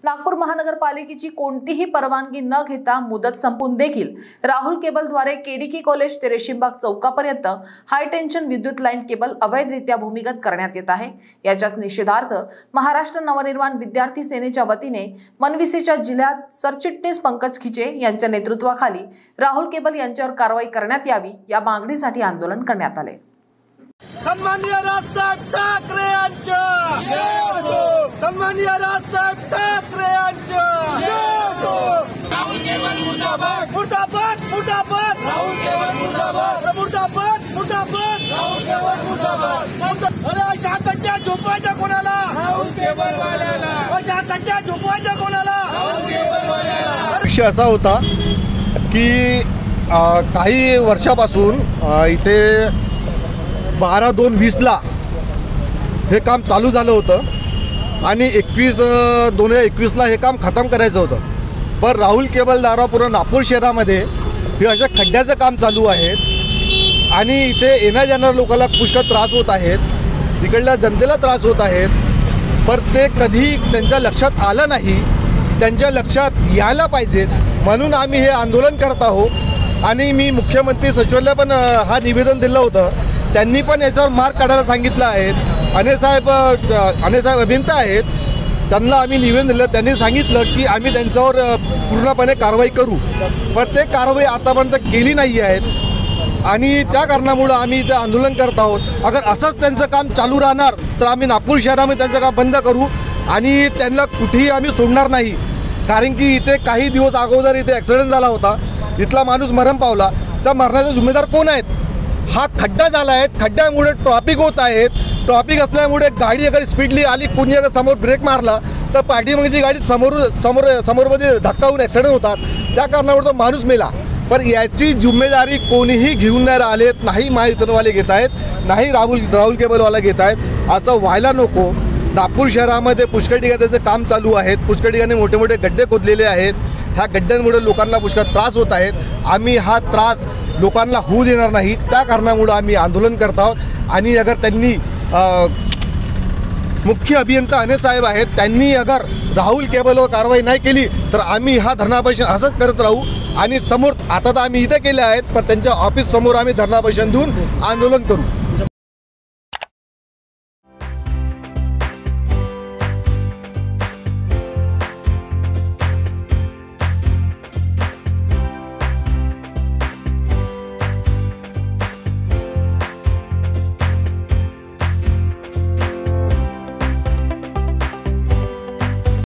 नागपूर महानगरपालिकेची कोणतीही परवानगी न घेता मुदत संपून देखील राहुल केबलद्वारे केडीकी कॉलेज ते रेशीमबाग चौकापर्यंत हाय टेन्शन विद्युत लाईन केबल अवैधरित्या भूमिगत करण्यात येत आहे। याच्याच निषेधार्थ महाराष्ट्र नवनिर्माण विद्यार्थी सेनेच्या वतीने मनविसेच्या जिल्ह्यात सरचिटणीस पंकज खिचे यांच्या नेतृत्वाखाली राहुल केबल यांच्यावर कारवाई करण्यात यावी या मागणीसाठी आंदोलन करण्यात आले। सन्माननीय राजसाहेब ठाकरे यांच्या सन्माननीय राजसाहेब ठाकरे यांच्या राहुल केबल मुर्दाबाद मुर्दाबाद मुर्दाबाद राहुल केबल मुर्दाबाद मुर्दाबाद मुर्दाबाद राहुल केबल मुर्दाबाद। अरे अशा कट्ट्या झोपायच्या कोणाला? राहुल केबल वाल्याला। अशा कट्ट्या झोपायच्या कोणाला? राहुल केबल वाल्याला। विषय असा होता की काही वर्षापासून इथे 12/2/20 हे काम चालू झालं होतं आणि 2021 हे काम खतम करायचं होतं। पण राहुल केबलद्वारा पूर्ण नागपूर शहरामध्ये हे अशा खड्ड्याचं काम चालू आहे आणि इथे येण्या जाणाऱ्या लोकांना पुष्कळ त्रास होत आहेत, इकडल्या जनतेला त्रास होत आहेत। पण ते कधी त्यांच्या लक्षात आलं नाही, त्यांच्या लक्षात यायला पाहिजे म्हणून आम्ही हे आंदोलन करत आहोत। आणि मी मुख्यमंत्री सचिवालयाला पण हा निवेदन दिलं होतं, त्यांनी पण याच्यावर मार्ग काढायला सांगितलं आहे। अने साहेब अभियंता आहेत, त्यांना आम्ही निवेदन दिलं, त्यांनी सांगितलं की आम्ही त्यांच्यावर पूर्णपणे कारवाई करू, पण ते कारवाई आतापर्यंत केली नाही आहेत आणि त्या कारणामुळं आम्ही इथे आंदोलन करत आहोत। अगर असंच त्यांचं काम चालू राहणार तर आम्ही नागपूर शहरामध्ये त्यांचं काम बंद करू आणि त्यांना कुठेही आम्ही सोडणार नाही। कारण की इथे काही दिवस अगोदर इथे ॲक्सिडेंट झाला होता, इथला माणूस मरण पावला, त्या मरणाचे जिम्मेदार कोण आहेत? हा खड्डा झाला आहे, खड्ड्यामुळे ट्रॉफिक होत आहेत। ट्रॉफिक असल्यामुळे गाडी अगर स्पीडली आली, कोणी अगर समोर ब्रेक मारला तर पाठीमागची गाडी समोरमध्ये धक्का होऊन ॲक्सिडेंट होतात, त्या कारणामुळे तो माणूस मेला। पण याची जिम्मेदारी कोणीही घेऊन नाही राहिलेत, नाही महायुतीवाले घेत आहेत, नाही राहुल केबलवाला घेत आहेत। असं व्हायला नको। नागपूर शहरामध्ये पुष्कळ ठिकाणी त्याचं काम चालू आहे, पुष्कळ ठिकाणी मोठे मोठे गड्डे खोदलेले आहेत, ह्या गड्ड्यांमुळे लोकांना पुष्कळ त्रास होत आहेत। आम्ही हा त्रास लोकांना होऊ देणार नाही, त्या कारणामुळे आम्ही आंदोलन करत आहोत। आणि अगर त्यांनी मुख्य अभियंता अने साहेब आहेत, त्यांनी अगर राहुल केबलवर कारवाई नाही केली तर आम्ही हा धरणा प्रदर्शन असंच करत राहू। आणि समोर आता तर आम्ही इथे केले आहेत, पण त्यांच्या ऑफिस समोर आम्ही धरणा प्रदर्शन देऊन आंदोलन करू।